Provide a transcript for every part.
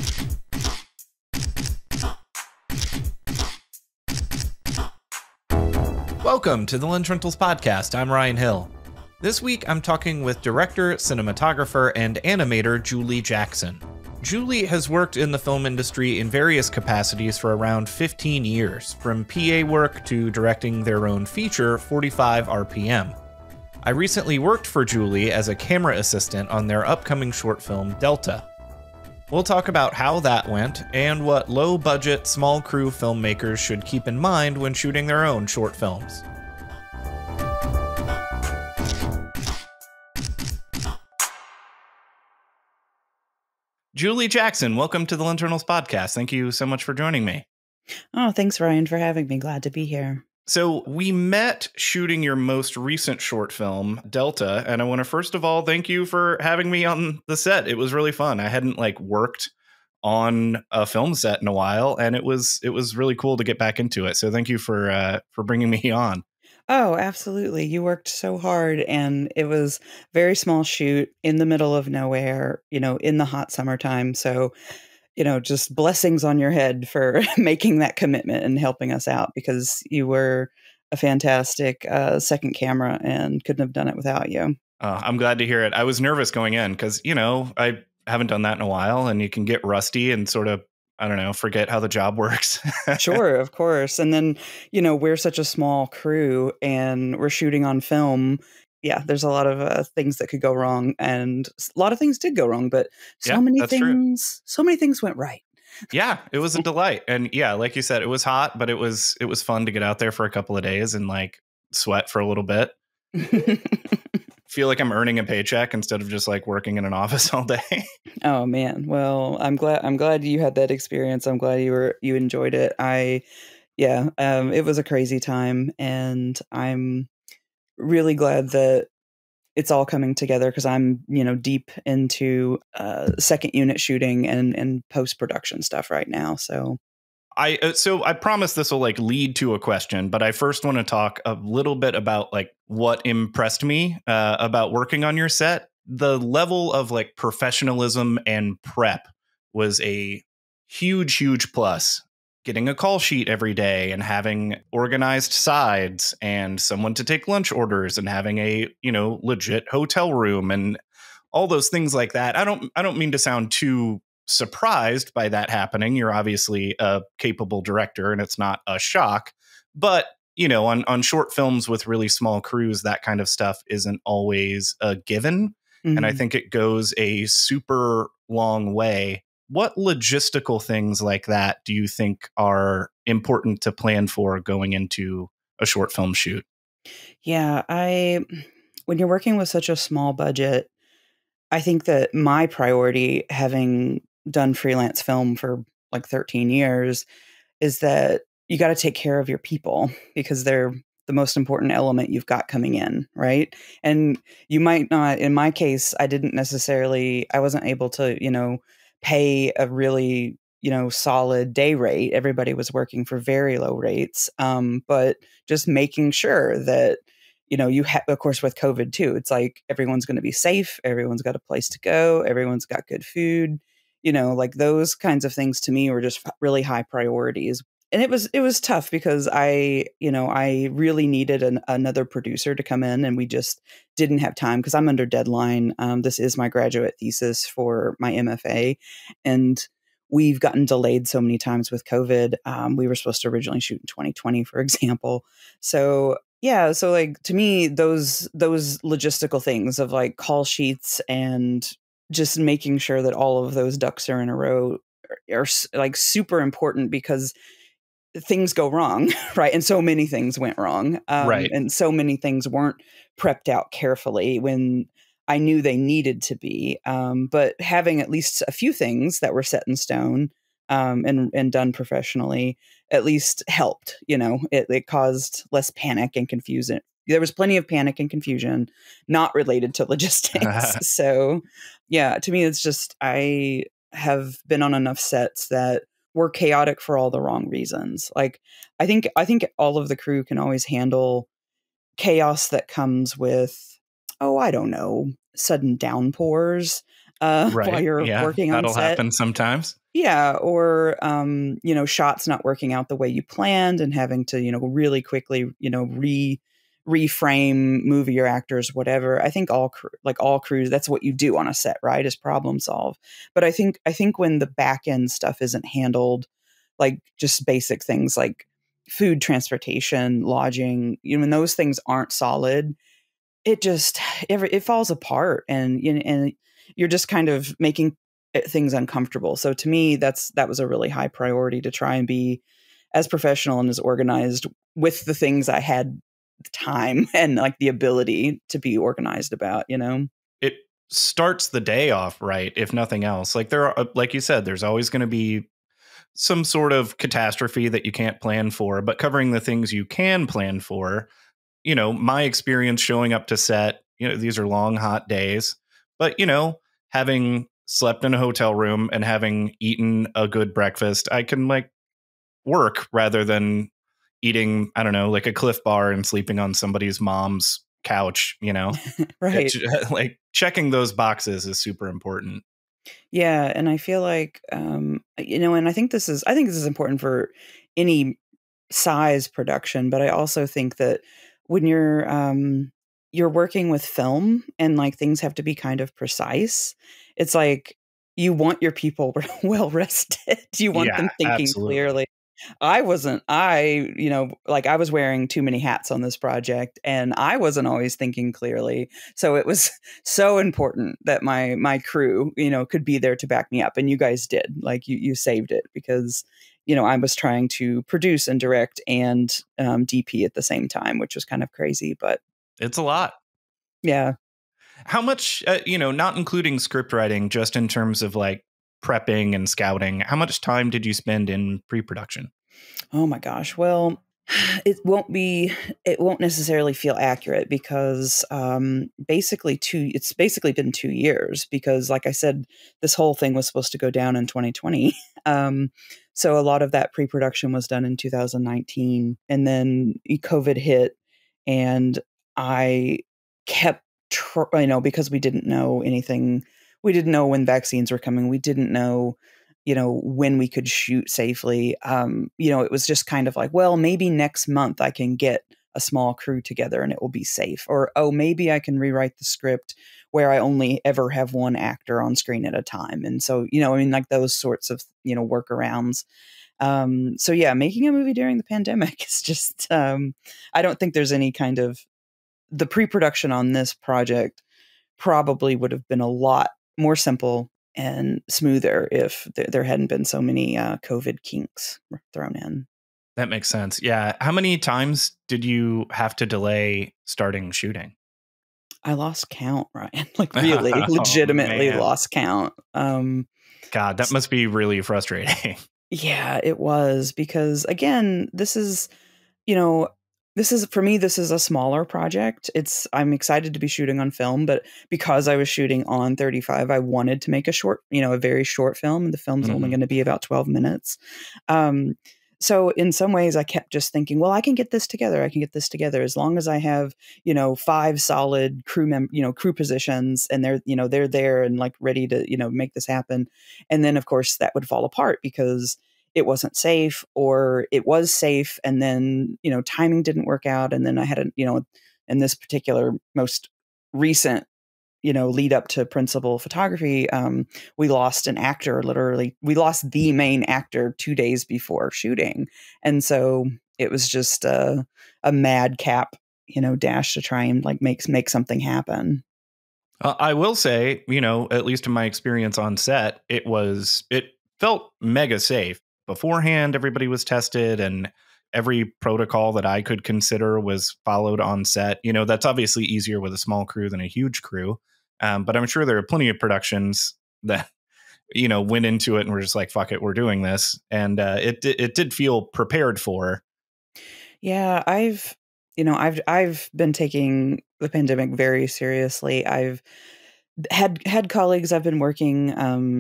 Welcome to the Lensrentals podcast. I'm Ryan Hill. This week, I'm talking with director, cinematographer, and animator Juli Jackson. Juli has worked in the film industry in various capacities for around 15 years, from PA work to directing their own feature, 45 RPM. I recently worked for Juli as a camera assistant on their upcoming short film, Delta. We'll talk about how that went and what low-budget, small-crew filmmakers should keep in mind when shooting their own short films. Juli Jackson, welcome to the Lensrentals podcast. Thank you so much for joining me. Oh, thanks, Ryan, for having me. Glad to be here. So we met shooting your most recent short film, Delta, and I want to first of all thank you for having me on the set. It was really fun. I hadn't worked on a film set in a while, and it was really cool to get back into it. So thank you for bringing me on. Oh, absolutely. You worked so hard, and it was a very small shoot in the middle of nowhere, in the hot summertime. So, just blessings on your head for making that commitment and helping us out, because you were a fantastic second camera and couldn't have done it without you. I'm glad to hear it. I was nervous going in because, I haven't done that in a while, and you can get rusty and sort of, I don't know, forget how the job works. Sure, of course. And then, we're such a small crew and we're shooting on film. Yeah, there's a lot of things that could go wrong, and a lot of things did go wrong, but so many things went right. Yeah, it was a delight. And yeah, like you said, it was hot, but it was fun to get out there for a couple of days and sweat for a little bit. Feel like I'm earning a paycheck instead of just working in an office all day. Oh man. Well, I'm glad you had that experience. I'm glad you enjoyed it. It was a crazy time, and I'm really glad that it's all coming together, because I'm, deep into second unit shooting and post-production stuff right now. So I promise this will lead to a question, but I first want to talk a little bit about what impressed me about working on your set. The level of professionalism and prep was a huge plus. Getting a call sheet every day and having organized sides and someone to take lunch orders and having a, legit hotel room and all those things like that. I don't mean to sound too surprised by that happening. You're obviously a capable director and it's not a shock, but on short films with really small crews, that kind of stuff isn't always a given. Mm-hmm. And I think it goes a super long way. What logistical things like that do you think are important to plan for going into a short film shoot? Yeah, when you're working with such a small budget, I think that my priority, having done freelance film for 13 years, is that you got to take care of your people, because they're the most important element you've got coming in, right? And you might not, in my case, I wasn't able to, pay a really, solid day rate. Everybody was working for very low rates. But just making sure that, of course, with COVID too, it's everyone's going to be safe. Everyone's got a place to go. Everyone's got good food. Those kinds of things to me were just really high priorities. And it was tough, because I really needed another producer to come in, and we just didn't have time, because I'm under deadline. This is my graduate thesis for my MFA, and we've gotten delayed so many times with COVID. We were supposed to originally shoot in 2020, for example. So yeah, so to me, those logistical things of call sheets and just making sure that all of those ducks are in a row are super important, because things go wrong, right? And so many things went wrong. Right. And so many things weren't prepped out carefully when I knew they needed to be. But having at least a few things that were set in stone and done professionally at least helped. It caused less panic and confusion. There was plenty of panic and confusion not related to logistics. So yeah, to me, it's just, I have been on enough sets that were chaotic for all the wrong reasons. I think all of the crew can always handle chaos that comes with, I don't know, sudden downpours while you're working on set. That'll happen sometimes. Yeah, or shots not working out the way you planned and having to, really quickly, reframe, move your actors, whatever. I think all crews, that's what you do on a set, right? Is problem solve. But I think when the back end stuff isn't handled, like just basic things like food, transportation, lodging, when those things aren't solid, it just it falls apart, and you're just kind of making things uncomfortable. So to me, that was a really high priority, to try and be as professional and as organized with the things I had the time and like the ability to be organized about, It starts the day off right, if nothing else. Like there are, like you said, there's always going to be some sort of catastrophe that you can't plan for, but covering the things you can plan for, my experience showing up to set, these are long, hot days, but, having slept in a hotel room and having eaten a good breakfast, I can like work rather than eating, I don't know, like a Cliff Bar and sleeping on somebody's mom's couch, Right. like checking those boxes is super important. Yeah, and I feel like, and I think this is important for any size production, but I also think that when you're working with film and like things have to be kind of precise, it's like you want your people well rested. You want Yeah, them thinking absolutely. clearly. I was wearing too many hats on this project, and I wasn't always thinking clearly. So it was so important that my crew, could be there to back me up. And you guys did. Like you saved it, because, I was trying to produce and direct and DP at the same time, which was kind of crazy. But It's a lot. yeah. How much, not including script writing, just in terms of like prepping and scouting, how much time did you spend in pre-production? Oh my gosh. Well, it won't necessarily feel accurate, because it's basically been 2 years, because like I said, this whole thing was supposed to go down in 2020. So a lot of that pre-production was done in 2019, and then COVID hit, and I kept, because we didn't know anything. We didn't know when vaccines were coming. We didn't know, when we could shoot safely. It was just kind of like, well, maybe next month I can get a small crew together and it will be safe. Or, oh, maybe I can rewrite the script where I only ever have one actor on screen at a time. And so, like those sorts of, workarounds. So yeah, making a movie during the pandemic is just, I don't think there's any kind of, the pre-production on this project probably would have been a lot more simple and smoother if there hadn't been so many COVID kinks thrown in. That makes sense. Yeah. How many times did you have to delay starting shooting? I lost count, Ryan. Like really, Oh, legitimately man. lost count. God, that must be really frustrating. Yeah, it was, because again, you know, for me, this is a smaller project. I'm excited to be shooting on film, but because I was shooting on 35, I wanted to make a very short film. And the film's only Mhm. going to be about 12 minutes. Um, so in some ways I kept just thinking, well, I can get this together. I can get this together as long as I have, five solid crew positions, and they're there and like ready to, make this happen. And then of course that would fall apart because it wasn't safe, or it was safe and then timing didn't work out, and then I had in this particular most recent lead up to principal photography, we lost an actor. Literally, we lost the main actor 2 days before shooting, and so it was just a madcap dash to try and like make something happen. I will say, at least in my experience on set, it felt mega safe. Beforehand, everybody was tested and every protocol that I could consider was followed on set. That's obviously easier with a small crew than a huge crew. But I'm sure there are plenty of productions that, went into it and were just like, fuck it, we're doing this. And it did feel prepared for. Yeah, I've been taking the pandemic very seriously. I've had colleagues I've been working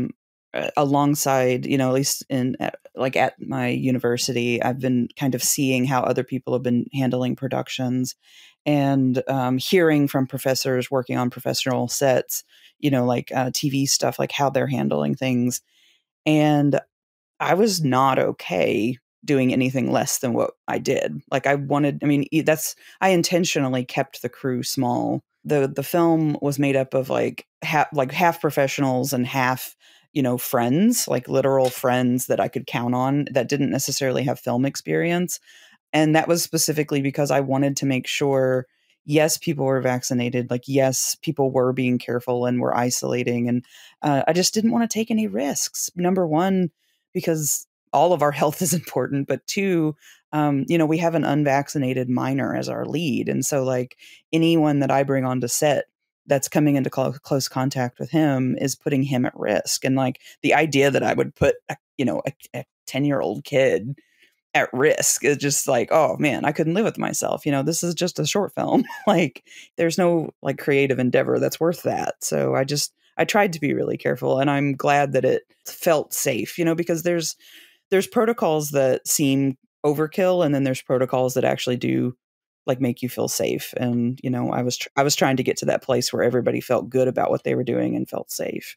alongside, at least like at my university. I've been kind of seeing how other people have been handling productions, and hearing from professors working on professional sets, like TV stuff, like how they're handling things. And I was not okay doing anything less than what I did. Like I wanted, I mean, I intentionally kept the crew small. The film was made up of half professionals and half, friends, like literal friends that I could count on that didn't necessarily have film experience. And that was specifically because I wanted to make sure, yes, people were vaccinated. Like, yes, people were being careful and were isolating. And I just didn't want to take any risks. Number one, because all of our health is important. But two, we have an unvaccinated minor as our lead. And so, like, anyone that I bring onto set that's coming into close contact with him is putting him at risk. And, like, the idea that I would put, a 10-year-old kid at risk is just like, oh man, I couldn't live with myself. This is just a short film. Like there's no like creative endeavor that's worth that. So I tried to be really careful, and I'm glad that it felt safe, because there's protocols that seem overkill, and then there's protocols that actually do like make you feel safe. And, I was trying to get to that place where everybody felt good about what they were doing and felt safe.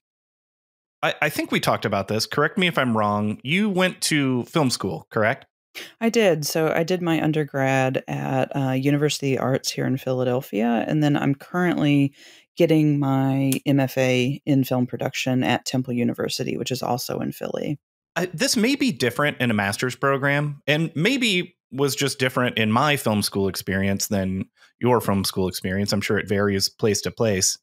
I think we talked about this. Correct me if I'm wrong. You went to film school, correct? I did. So I did my undergrad at University of the Arts here in Philadelphia, and then I'm currently getting my MFA in film production at Temple University, which is also in Philly. This may be different in a master's program, and maybe was just different in my film school experience than your film school experience. I'm sure it varies place to place.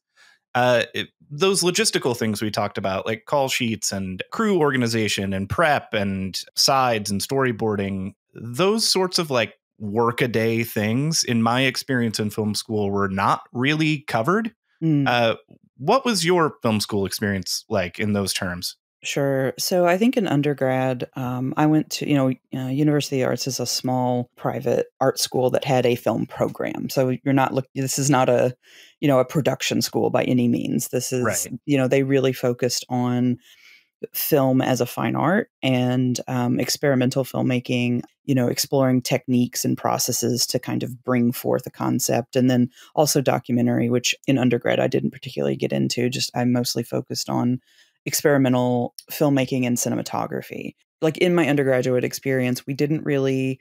Those logistical things we talked about, like call sheets and crew organization and prep and sides and storyboarding, those sorts of like workaday things, in my experience in film school, were not really covered. Mm. What was your film school experience like in those terms? Sure. So I think in undergrad, I went to, University of the Arts is a small private art school that had a film program. So this is not a production school by any means. This is, Right. they really focused on film as a fine art and experimental filmmaking, exploring techniques and processes to kind of bring forth a concept. And then also documentary, which in undergrad I didn't particularly get into. Just I mostly focused on experimental filmmaking and cinematography. Like in my undergraduate experience, we didn't really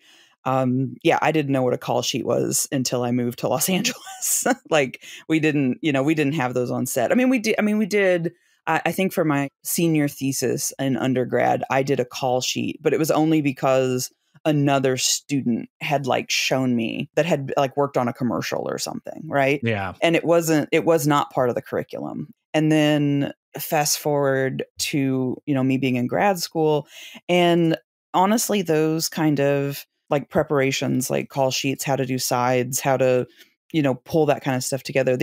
I didn't know what a call sheet was until I moved to Los Angeles. Like we didn't have those on set. We did. I think for my senior thesis in undergrad, I did a call sheet, but it was only because another student had like shown me that had like worked on a commercial or something, right? Yeah. And it was not part of the curriculum. And then fast forward to, me being in grad school, and honestly those kind of like preparations, like call sheets, how to do sides, how to pull that kind of stuff together.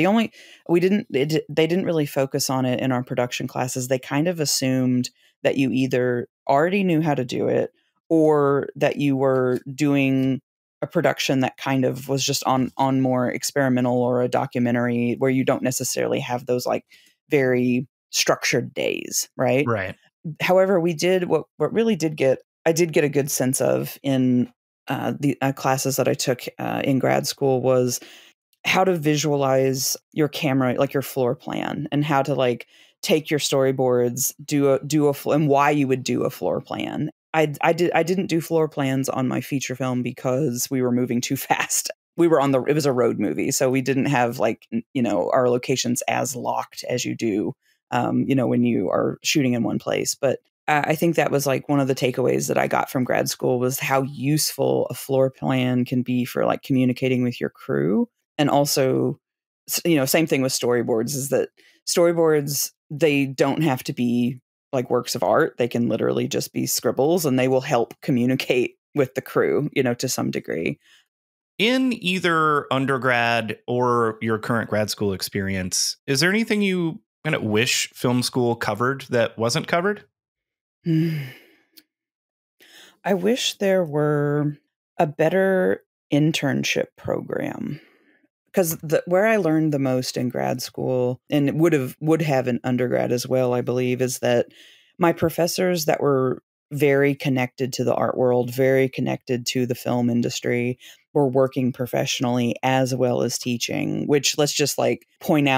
They didn't really focus on it in our production classes. They kind of assumed that you either already knew how to do it or that you were doing a production that kind of was just on more experimental or a documentary where you don't necessarily have those like very structured days, right? Right. However, we did what really did get I did get a good sense of in the classes that I took in grad school was how to visualize your camera, like your floor plan, and how to like take your storyboards, and why you would do a floor plan. I didn't do floor plans on my feature film because we were moving too fast. It was a road movie, so we didn't have like, our locations as locked as you do, when you are shooting in one place. But I think that was like one of the takeaways that I got from grad school was how useful a floor plan can be for like communicating with your crew. And also, same thing with storyboards, is that storyboards, they don't have to be like works of art. They can literally just be scribbles, and they will help communicate with the crew, to some degree. In either undergrad or your current grad school experience, is there anything you kind of wish film school covered that wasn't covered? I wish there were a better internship program, because where I learned the most in grad school, and it would have in undergrad as well, I believe, is that my professors that were very connected to the art world, very connected to the film industry, were working professionally as well as teaching. Which, let's just like point out,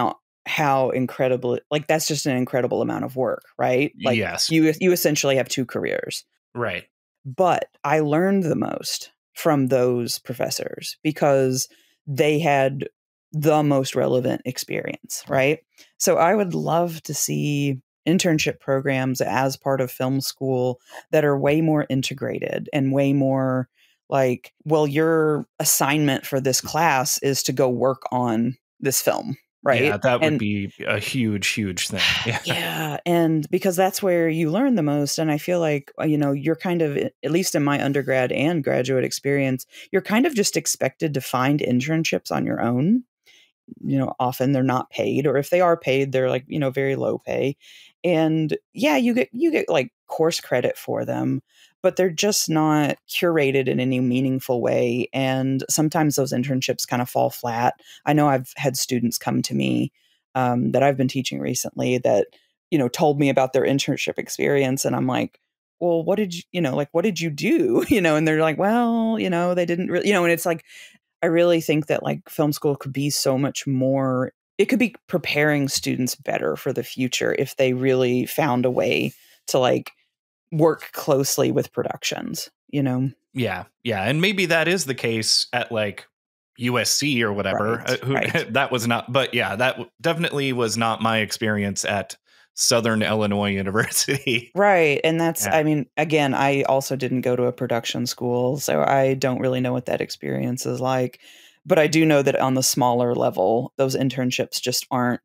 how incredible, like, that's just an incredible amount of work, right? Like, Yes. you essentially have 2 careers. Right. But I learned the most from those professors because they had the most relevant experience, right? So I would love to see internship programs as part of film school that are way more integrated and way more like, well, your assignment for this class is to go work on this film, Yeah, right? that would And be a huge, huge thing. Yeah. yeah, and because that's where you learn the most, and I feel like, you're kind of, at least in my undergrad and graduate experience, you're kind of just expected to find internships on your own. Often they're not paid, or if they are paid, they're like, very low pay. And yeah, you get like course credit for them, but they're just not curated in any meaningful way. And sometimes those internships kind of fall flat. I know I've had students come to me that I've been teaching recently that, told me about their internship experience. And I'm like, well, what did you do? And they're like, well, they didn't really, and it's like, I really think that like film school could be so much more. It could be preparing students better for the future if they really found a way to like work closely with productions. Yeah. Yeah. And maybe that is the case at like USC or whatever. Right. Who Right. that was not, but yeah, that definitely was not my experience at Southern Illinois University. Right. And that's, Yeah. I mean, again, I also didn't go to a production school, so I don't really know what that experience is like. But I do know that on the smaller level, those internships just aren't,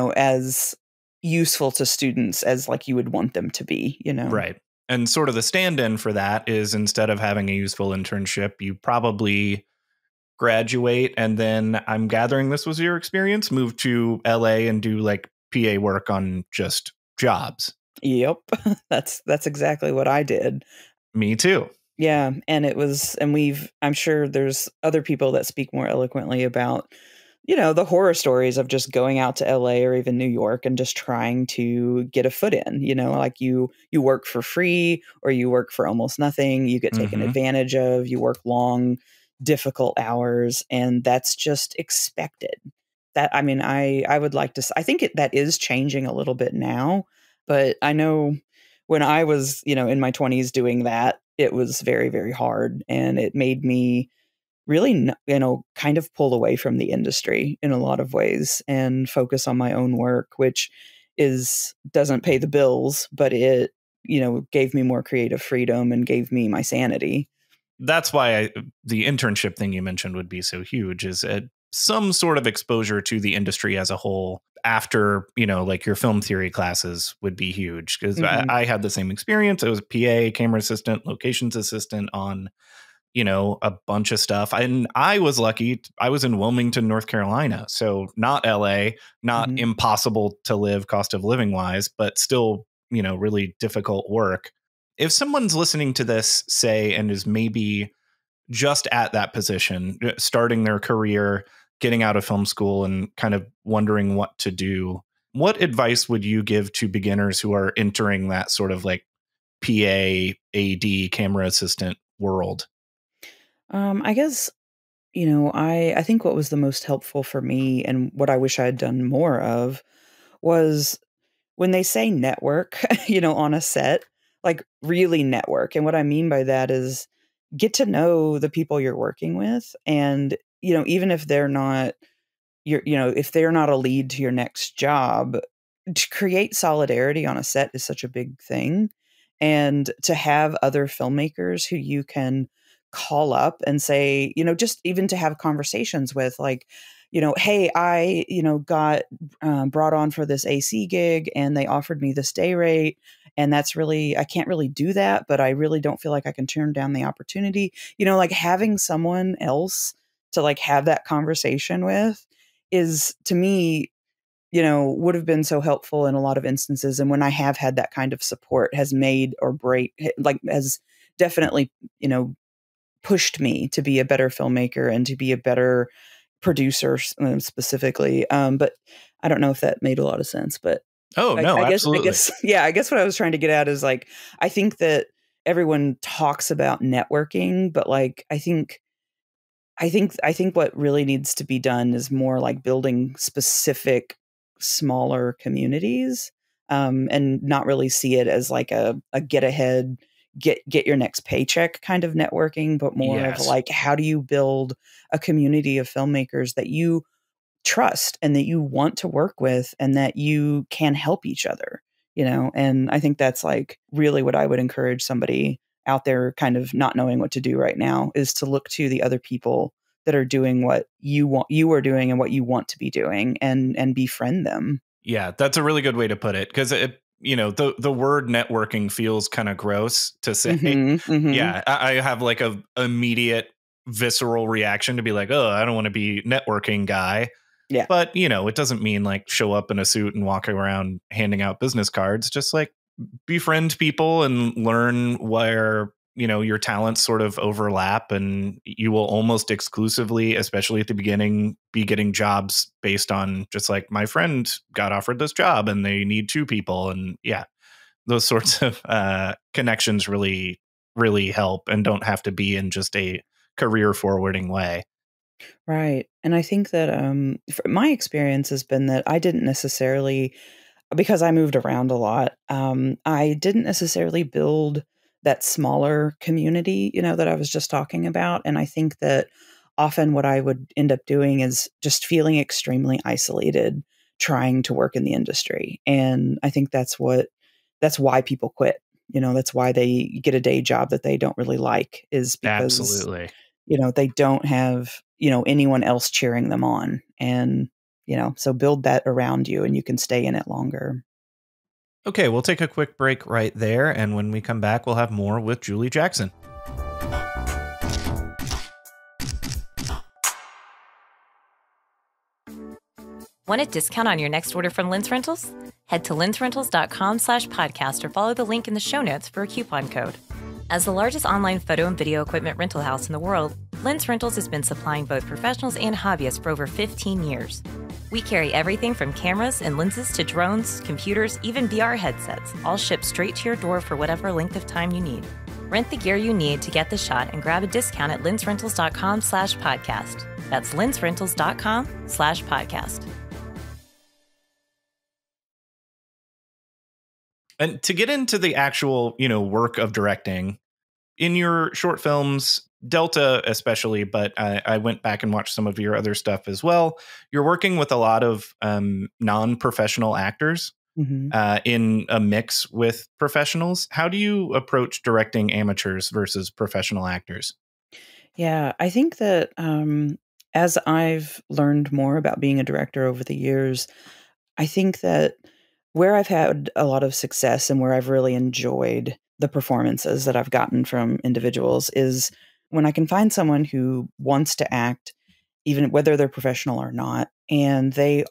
as useful to students as like you would want them to be. Right. And sort of the stand in for that is instead of having a useful internship, you probably graduate and then I'm gathering this was your experience, move to LA and do like PA work on just jobs. Yep. That's exactly what I did. Me too. Yeah, and it was, and I'm sure there's other people that speak more eloquently about, the horror stories of just going out to LA or even New York and just trying to get a foot in, like you work for free or you work for almost nothing, you get taken Hmm. advantage of, you work long, difficult hours, and that's just expected. That, I mean, I would like to I think that is changing a little bit now, but I know when I was, in my 20s doing that, it was very, very hard, and it made me really, kind of pull away from the industry in a lot of ways and focus on my own work, which is doesn't pay the bills, but it, gave me more creative freedom and gave me my sanity. That's why the internship thing you mentioned would be so huge is some sort of exposure to the industry as a whole after, like your film theory classes would be huge because Mhm. I had the same experience. I was PA, camera assistant, locations assistant on a bunch of stuff. And I was lucky. I was in Wilmington, North Carolina. So not LA, not Mhm. impossible to live cost of living wise, but still, really difficult work. If someone's listening to this, say, and is maybe just at that position, starting their career, getting out of film school and kind of wondering what to do, what advice would you give to beginners who are entering that sort of like PA, AD, camera assistant world? I guess, I think what was the most helpful for me and what I wish I had done more of was when they say network, on a set, like really network. And what I mean by that is get to know the people you're working with. And, even if they're not if they're not a lead to your next job, to create solidarity on a set is such a big thing. And to have other filmmakers who you can call up and say, just even to have conversations with, like, hey, I, got brought on for this AC gig and they offered me this day rate. And that's really, I can't really do that, but I really don't feel like I can turn down the opportunity. Like having someone else to like have that conversation with is to me, would have been so helpful in a lot of instances. And when I have had that kind of support has made or break, like has definitely, pushed me to be a better filmmaker and to be a better producer specifically. But I don't know if that made a lot of sense, but Oh, I, no, I absolutely. guess, yeah, I guess what I was trying to get at is like, I think that everyone talks about networking, but like, I think what really needs to be done is more like building specific smaller communities, and not really see it as like a get ahead, get your next paycheck kind of networking, but more of Yes. like, how do you build a community of filmmakers that you trust and that you want to work with and that you can help each other, and I think that's like really what I would encourage somebody out there kind of not knowing what to do right now, is to look to the other people that are doing what you are doing and what you want to be doing, and befriend them. Yeah, that's a really good way to put it, because the word networking feels kind of gross to say. Mhm, mhm. Yeah, I have like a immediate visceral reaction to be like, oh, I don't want to be networking guy. Yeah. But it doesn't mean like show up in a suit and walk around handing out business cards. Just like befriend people and learn where your talents sort of overlap, and you will almost exclusively, especially at the beginning, be getting jobs based on just like, my friend got offered this job and they need two people. And yeah, those sorts of connections really really help, and don't have to be in just a career forwarding way. Right. And I think that my experience has been that I didn't necessarily, because I moved around a lot, I didn't necessarily build that smaller community, that I was just talking about. And I think that often what I would end up doing is just feeling extremely isolated trying to work in the industry. And I think that's why people quit. That's why they get a day job that they don't really like, is because Absolutely. they don't have, anyone else cheering them on. And, so build that around you and you can stay in it longer. Okay, we'll take a quick break right there, and when we come back, we'll have more with Juli Jackson. Want a discount on your next order from Lensrentals? Head to lensrentals.com/podcast or follow the link in the show notes for a coupon code. As the largest online photo and video equipment rental house in the world, Lensrentals has been supplying both professionals and hobbyists for over 15 years. We carry everything from cameras and lenses to drones, computers, even VR headsets, all shipped straight to your door for whatever length of time you need. Rent the gear you need to get the shot and grab a discount at lensrentals.com/podcast. That's lensrentals.com/podcast. And to get into the actual, work of directing, in your short films, Delta especially, but I went back and watched some of your other stuff as well. You're working with a lot of non-professional actors Hmm. in a mix with professionals. How do you approach directing amateurs versus professional actors? Yeah, I think that as I've learned more about being a director over the years, I think that where I've had a lot of success and where I've really enjoyed the performances that I've gotten from individuals is when I can find someone who wants to act, even whether they're professional or not, and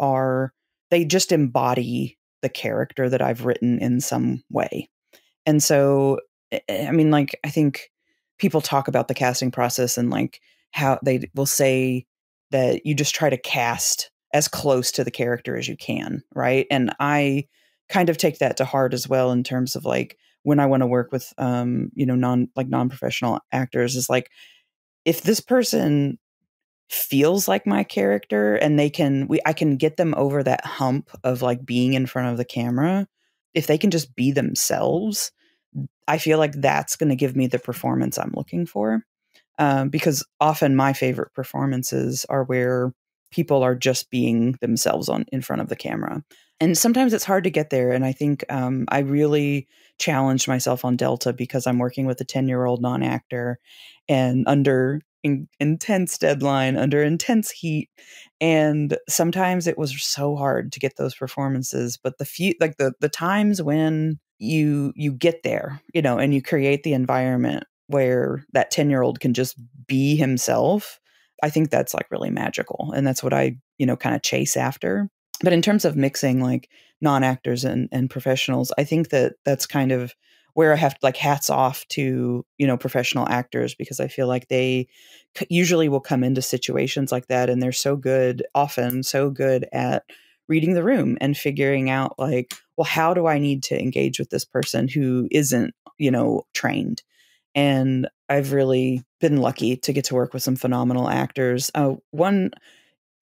they just embody the character that I've written in some way. And so, I mean, like, I think people talk about the casting process and like how they will say that you just try to cast as close to the character as you can, right? And I kind of take that to heart as well, in terms of like when I want to work with non-professional actors, is like, if this person feels like my character and I can get them over that hump of like being in front of the camera, if they can just be themselves, I feel like that's going to give me the performance I'm looking for. Because often my favorite performances are where people are just being themselves in front of the camera. And sometimes it's hard to get there. And I think I really challenged myself on Delta because I'm working with a 10-year-old non-actor and under intense deadline, under intense heat. And sometimes it was so hard to get those performances. But the times when you get there, and you create the environment where that 10-year-old can just be himself, I think that's like really magical. And that's what I, kind of chase after. But in terms of mixing like non-actors and professionals, I think that that's kind of where I have like hats off to, professional actors, because I feel like they usually will come into situations like that. And they're often so good at reading the room and figuring out like, well, how do I need to engage with this person who isn't, trained? And I've really been lucky to get to work with some phenomenal actors. One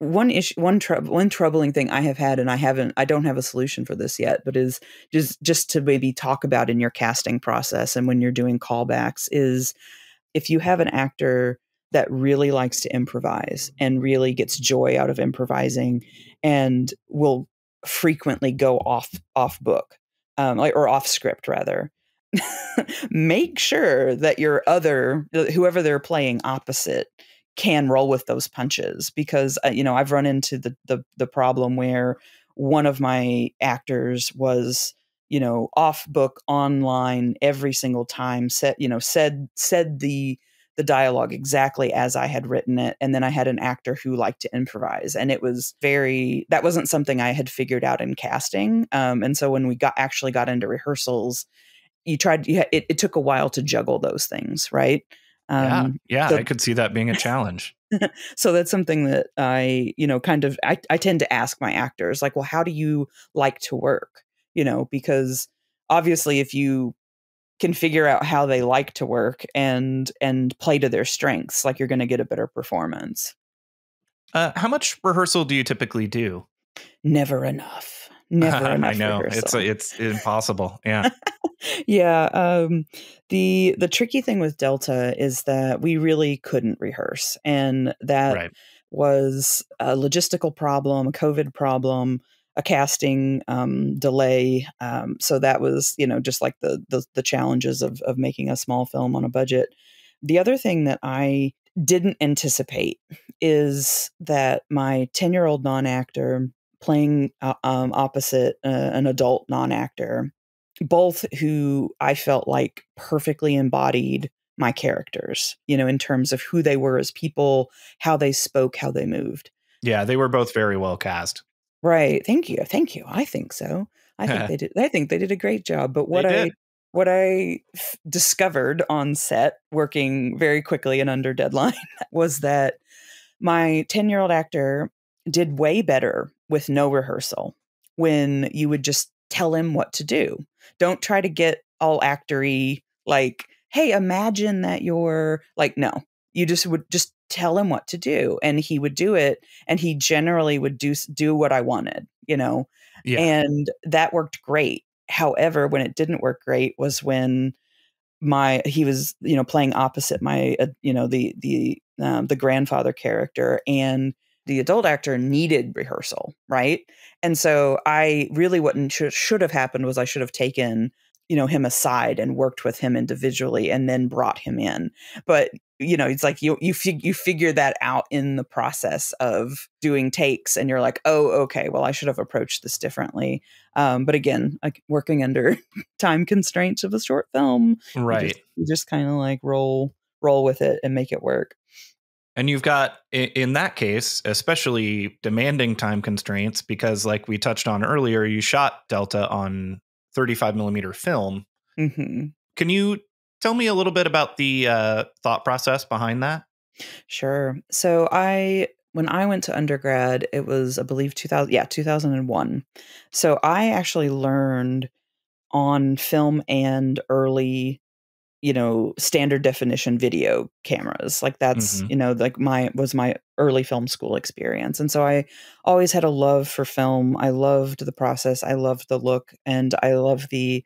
one troubling thing I have had, and I don't have a solution for this yet, but is just to maybe talk about in your casting process and when you're doing callbacks, is if you have an actor that really likes to improvise and really gets joy out of improvising and will frequently go off book, or off script rather, make sure that whoever they're playing opposite can roll with those punches, because I've run into the problem where one of my actors was off book online every single time, said the dialogue exactly as I had written it, and then I had an actor who liked to improvise, and that wasn't something I had figured out in casting, and so when we actually got into rehearsals, it took a while to juggle those things, right? Yeah, So I could see that being a challenge. so that's something that I tend to ask my actors, like, well, how do you like to work? Because obviously if you can figure out how they like to work and play to their strengths, like, you're going to get a better performance. How much rehearsal do you typically do? Never enough. Never enough. I know rehearsal. it's impossible. Yeah. Yeah. The tricky thing with Delta is that we really couldn't rehearse, and that Right. was a logistical problem, a COVID problem, a casting delay. So that was, just like the challenges of making a small film on a budget. The other thing that I didn't anticipate is that my 10-year-old non-actor playing opposite an adult non-actor, both who I felt like perfectly embodied my characters, in terms of who they were as people, how they spoke, how they moved. Yeah, they were both very well cast. Right. Thank you. Thank you. I think so. I think they did. I think they did a great job. But They did. what I discovered on set, working very quickly and under deadline, was that my 10-year-old actor did way better with no rehearsal when you would just tell him what to do. Don't try to get all actory, like, hey, imagine that you're like, no, you would just tell him what to do and he would do it. And he generally would do what I wanted, Yeah. and that worked great. However, when it didn't work great was when he was, playing opposite my, the grandfather character, and the adult actor needed rehearsal. Right. And so I really, what should have happened was I should have taken, him aside and worked with him individually and then brought him in. But, it's like you figure that out in the process of doing takes, and you're like, oh, okay, well, I should have approached this differently. But again, like, working under time constraints of a short film, Right. you just kind of like roll with it and make it work. And you've got, in that case, especially demanding time constraints, because like we touched on earlier, you shot Delta on 35 millimeter film. Mm-hmm. Can you tell me a little bit about the thought process behind that? Sure. So when I went to undergrad, it was, I believe, 2001. So I actually learned on film and early, standard definition video cameras. Like, that's, like my early film school experience. And so I always had a love for film. I loved the process. I loved the look, and I love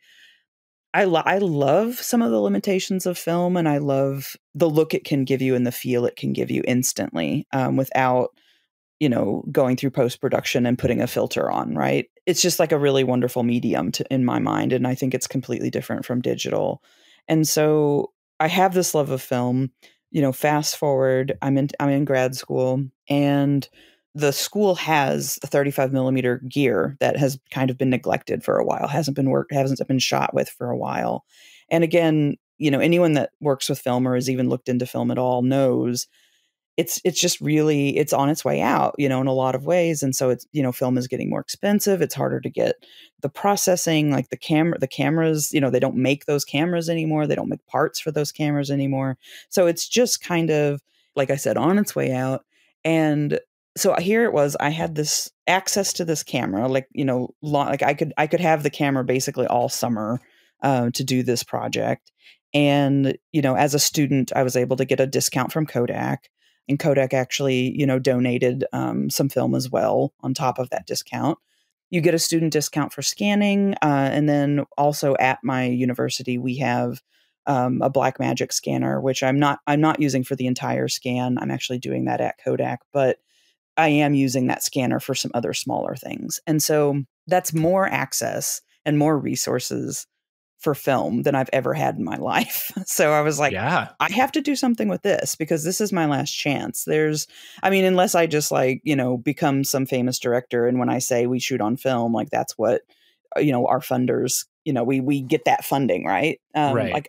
I love some of the limitations of film, and I love the look it can give you and the feel it can give you instantly, without, going through post-production and putting a filter on, right? It's just like a really wonderful medium in my mind, and I think it's completely different from digital. And so I have this love of film. Fast forward, I'm in grad school, and the school has a 35 millimeter gear that has kind of been neglected for a while, hasn't been shot with for a while. And again, anyone that works with film or has even looked into film at all knows it's just really, it's on its way out, in a lot of ways. And so it's, film is getting more expensive. It's harder to get the processing, like the cameras, they don't make those cameras anymore. They don't make parts for those cameras anymore. So it's just kind of, like I said, on its way out. And so here it was, I had this access to this camera, like, like I could have the camera basically all summer to do this project. And, as a student, I was able to get a discount from Kodak. And Kodak actually, donated some film as well on top of that discount. You get a student discount for scanning. And then also at my university, we have a Blackmagic scanner, which I'm not using for the entire scan. I'm actually doing that at Kodak, but I am using that scanner for some other smaller things. And so that's more access and more resources for film than I've ever had in my life. So I was like, Yeah. I have to do something with this because this is my last chance. Unless I just become some famous director. And when I say we shoot on film, like that's what, our funders, we get that funding, right? Right.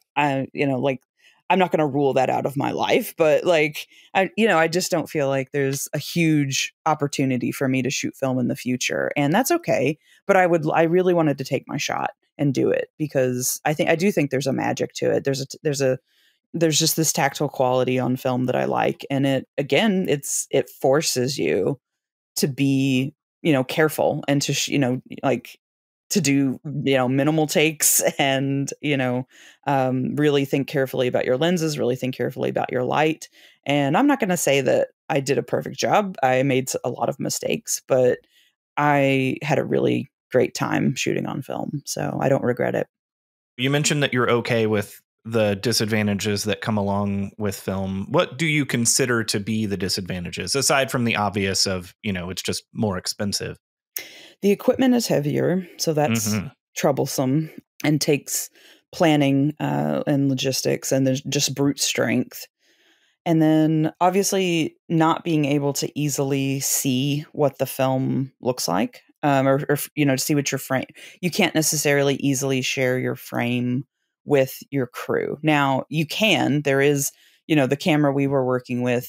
I'm not going to rule that out of my life, but I just don't feel like there's a huge opportunity for me to shoot film in the future, and that's okay. But I really wanted to take my shot and do it because I do think there's a magic to it. There's just this tactile quality on film that I like, and it forces you to be careful and to to do minimal takes and really think carefully about your lenses, really think carefully about your light. And I'm not going to say that I did a perfect job. I made a lot of mistakes, but I had a really great time shooting on film, so I don't regret it. You mentioned that you're okay with the disadvantages that come along with film. What do you consider to be the disadvantages aside from the obvious of, it's just more expensive? The equipment is heavier, so that's troublesome and takes planning and logistics, and there's just brute strength. And then obviously not being able to easily see what the film looks like, or to see what your frame. You can't necessarily easily share your frame with your crew. Now you can. There is, the camera we were working with,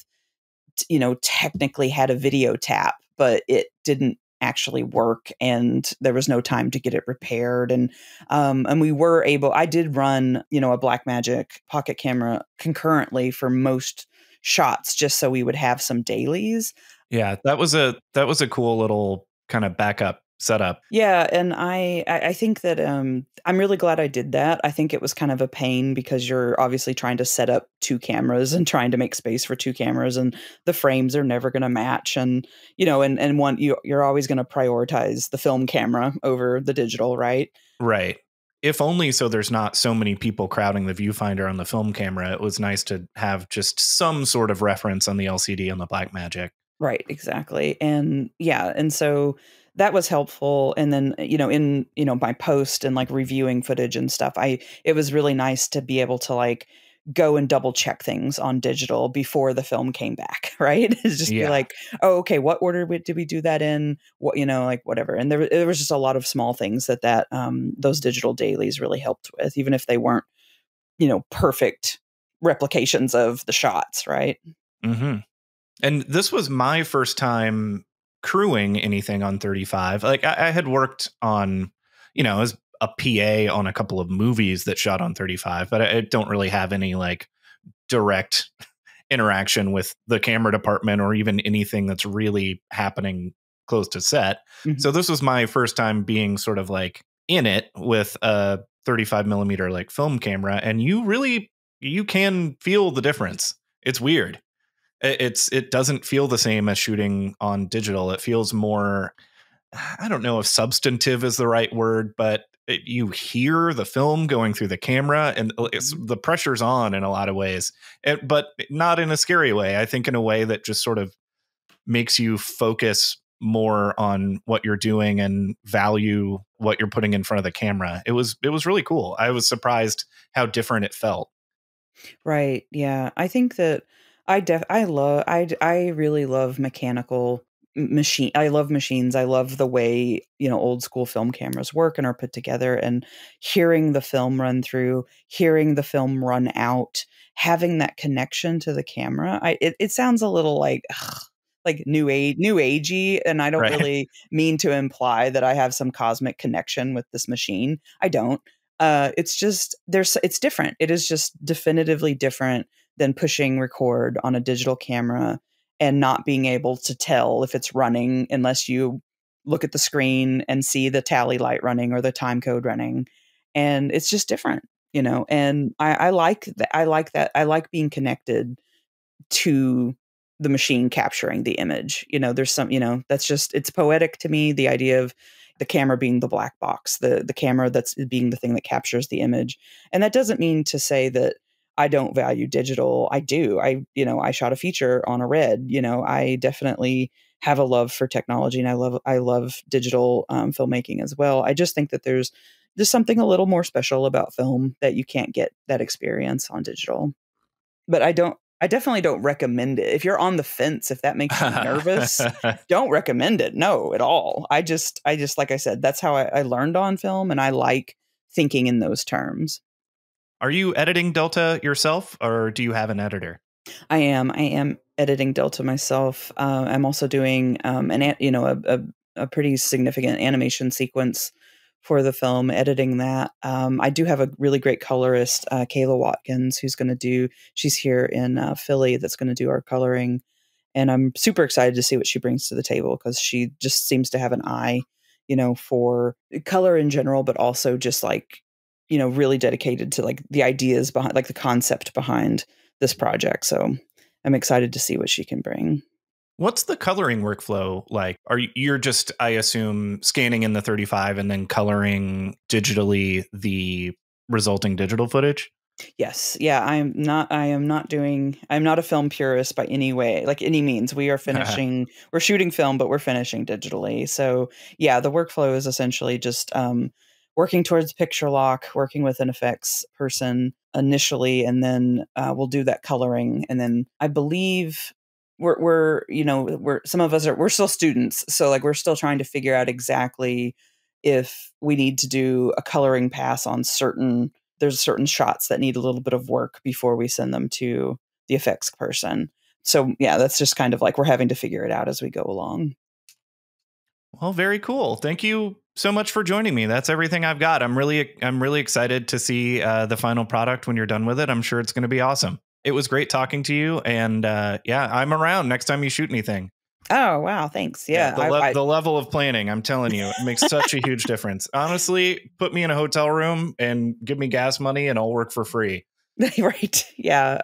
technically had a video tap, but it didn't actually work, and there was no time to get it repaired. And we were able. I did run, a Blackmagic pocket camera concurrently for most shots, just so we would have some dailies. Yeah, that was a cool little kind of backup setup. Yeah, and I think that I'm really glad I did that. I think it was kind of a pain because you're obviously trying to set up two cameras and trying to make space for two cameras, and the frames are never going to match. And and one you're always going to prioritize the film camera over the digital, right? Right. If only so there's not so many people crowding the viewfinder on the film camera. It was nice to have just some sort of reference on the LCD on the Blackmagic. Right, exactly. And yeah, and so that was helpful. And then, in, my post and reviewing footage and stuff, it was really nice to be able to go and double check things on digital before the film came back, right? It's just be like, oh, okay, what order did we do that in? What, whatever. And there was just a lot of small things that those digital dailies really helped with, even if they weren't, perfect replications of the shots, right? Mm-hmm. And this was my first time crewing anything on 35. I had worked on, as a PA on a couple of movies that shot on 35, but I don't really have any direct interaction with the camera department or even anything that's really happening close to set. Mm-hmm. So this was my first time being sort of in it with a 35 millimeter film camera. And you can feel the difference. It's weird. It doesn't feel the same as shooting on digital. It feels more, I don't know if substantive is the right word, but you hear the film going through the camera, and the pressure's on in a lot of ways, but not in a scary way. I think in a way that just sort of makes you focus more on what you're doing and value what you're putting in front of the camera. It was really cool. I was surprised how different it felt. Right. Yeah. I think that I really love mechanical machine. I love machines. I love the way, old school film cameras work and are put together, and hearing the film run through, hearing the film run out, having that connection to the camera. It sounds a little like new agey, and I don't really mean to imply that I have some cosmic connection with this machine. I don't. It's just it's different. It is just definitively different than pushing record on a digital camera and not being able to tell if it's running unless you look at the screen and see the tally light running or the time code running. And it's just different, and I like that. I like that. I like being connected to the machine capturing the image. There's some, that's just, it's poetic to me, the idea of the camera being the black box, the camera that's being the thing that captures the image. And that doesn't mean to say that I don't value digital. I do. I shot a feature on a Red. I definitely have a love for technology, and I love digital filmmaking as well. I just think that there's just something a little more special about film that you can't get that experience on digital. But I definitely don't recommend it. If you're on the fence, if that makes you nervous, don't recommend it. No, at all. I just, like I said, that's how I learned on film, and I like thinking in those terms. Are you editing Delta yourself, or do you have an editor? I am editing Delta myself. I'm also doing a pretty significant animation sequence for the film, editing that. I do have a really great colorist, Kayla Watkins, she's here in Philly, that's going to do our coloring. And I'm super excited to see what she brings to the table, because she just seems to have an eye, for color in general, but also just like, really dedicated to like the ideas behind, like the concept behind this project. So I'm excited to see what she can bring. What's the coloring workflow like? You're just, I assume, scanning in the 35 and then coloring digitally the resulting digital footage? Yes. Yeah. I'm not a film purist by any way, like any means. We're shooting film, but we're finishing digitally. So yeah, the workflow is essentially just working towards picture lock, working with an effects person initially, and then we'll do that coloring. And then I believe we're some of us we're still students. So like, we're still trying to figure out exactly if we need to do a coloring pass on there's certain shots that need a little bit of work before we send them to the effects person. So yeah, that's just kind of like, we're having to figure it out as we go along. Well, very cool. Thank you so much for joining me. That's everything I've got. I'm really excited to see the final product when you're done with it. I'm sure it's going to be awesome. It was great talking to you. And yeah, I'm around next time you shoot anything. Oh, wow. Thanks. Yeah. The level of planning, I'm telling you, it makes such a huge difference. Honestly, put me in a hotel room and give me gas money and I'll work for free. Right. Yeah.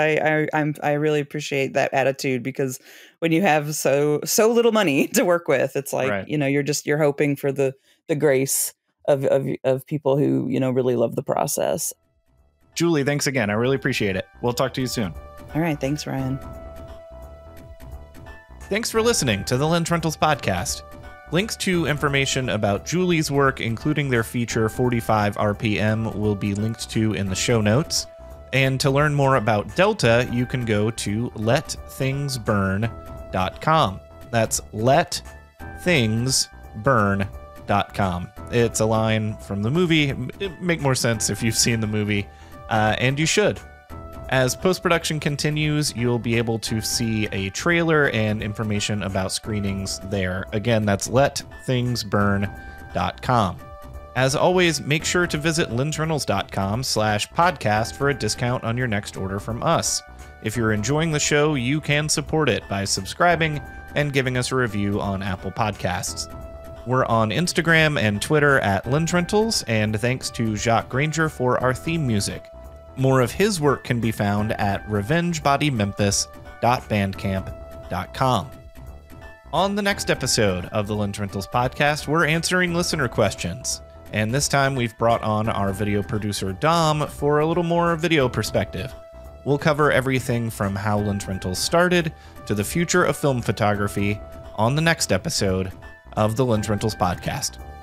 I really appreciate that attitude, because when you have so little money to work with, it's like, right. You're hoping for the grace of people who, really love the process. Julie, thanks again. I really appreciate it. We'll talk to you soon. All right. Thanks, Ryan. Thanks for listening to the Lensrentals podcast. Links to information about Julie's work, including their feature 45 RPM, will be linked to in the show notes. And to learn more about Delta, you can go to letthingsburn.com. That's letthingsburn.com. It's a line from the movie. It'd make more sense if you've seen the movie, and you should. As post-production continues, you'll be able to see a trailer and information about screenings there. Again, that's letthingsburn.com. As always, make sure to visit lensrentals.com/podcast for a discount on your next order from us. If you're enjoying the show, you can support it by subscribing and giving us a review on Apple Podcasts. We're on Instagram and Twitter at Lensrentals, and thanks to Jacques Granger for our theme music. More of his work can be found at revengebodymemphis.bandcamp.com. On the next episode of the Lensrentals podcast, we're answering listener questions. And this time we've brought on our video producer Dom for a little more video perspective. We'll cover everything from how Lensrentals started to the future of film photography on the next episode of the Lensrentals podcast.